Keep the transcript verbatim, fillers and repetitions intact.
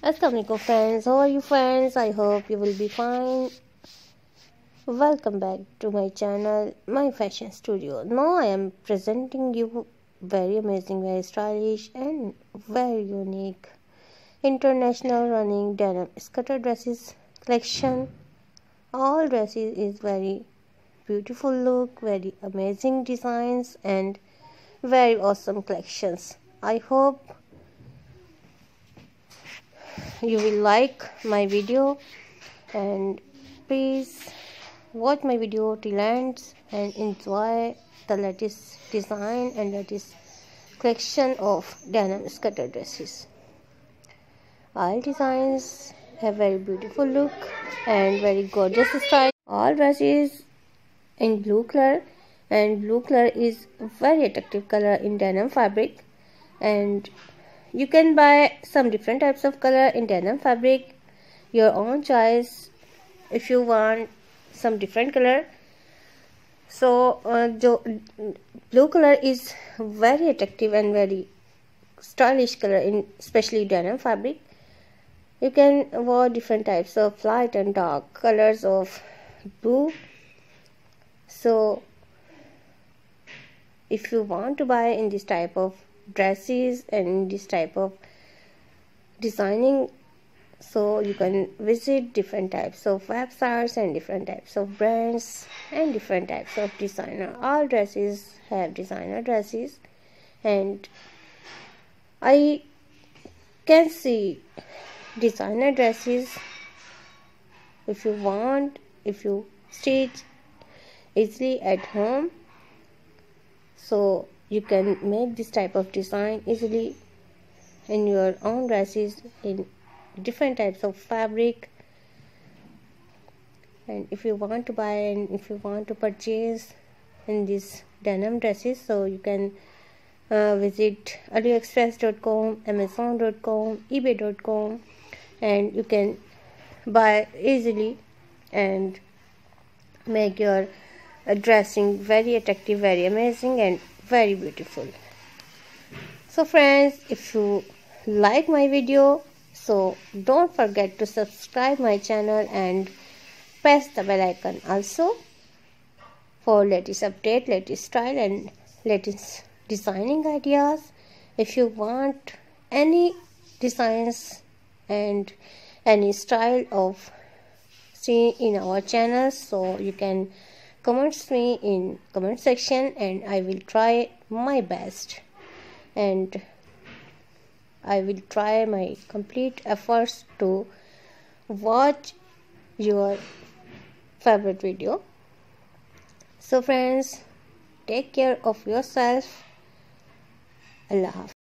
Assalamualaikum friends, how are you friends? I hope you will be fine. Welcome back to my channel, My Fashion Studio. Now I am presenting you very amazing, very stylish and very unique international running denim skirt dresses collection. All dresses is very beautiful look, very amazing designs and very awesome collections. I hope you will like my video and please watch my video till end and enjoy the latest design and latest collection of denim skirt dresses. All designs have very beautiful look and very gorgeous style. All dresses in blue color, and blue color is a very attractive color in denim fabric, and you can buy some different types of color in denim fabric, your own choice if you want some different color. So uh, blue color is very attractive and very stylish color in especially denim fabric. You can wear different types of light and dark colors of blue. So if you want to buy in this type of dresses and this type of designing, so you can visit different types of websites and different types of brands and different types of designer. All dresses have designer dresses, and I can see designer dresses. If you want, if you stitch easily at home, so you can make this type of design easily in your own dresses in different types of fabric. And if you want to buy and if you want to purchase in these denim dresses, so you can uh, visit aliexpress dot com, amazon dot com, ebay dot com, and you can buy easily and make your uh, dressing very attractive, very amazing and very beautiful. So friends, if you like my video, so don't forget to subscribe my channel and press the bell icon also for latest update, latest style and latest designing ideas. If you want any designs and any style of see in our channel, so you can comment me in comment section and I will try my best and I will try my complete efforts to watch your favorite video. So friends, take care of yourself. Allah Hafiz.